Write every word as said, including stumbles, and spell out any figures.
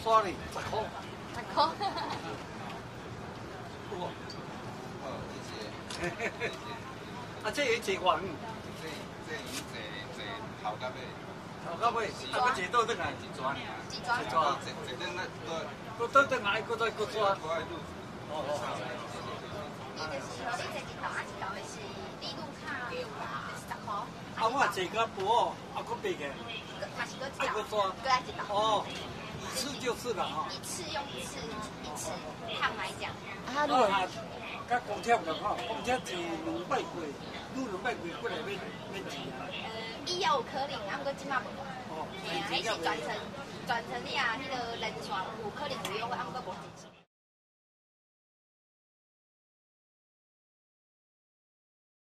刷哩，十块。 十块。 哇！ 哦，谢谢。 啊，这有一万。 这这已坐坐头到尾。 头到尾，啊，搁坐倒转来一抓。 一抓。 一抓。 坐坐等那倒。 搁倒转来，搁再搁抓。哦哦。 你就是你坐一头，啊一头的是利路卡，就是十块。 啊，我坐个薄，啊，搁别个。 嘛是搁一头。啊，搁抓。 搁来一头。 哦。一次就是了哈。 一次用一次，一次烫来讲。 啊，如果甲公铁就好，公铁是两百几，愈两百几过来要要钱啊。 呃，以后有可能，啊，不过即马无。 哦。 嘿啊，迄是全程全程你啊，迄个人线有可能有优惠，啊，不过无真钱。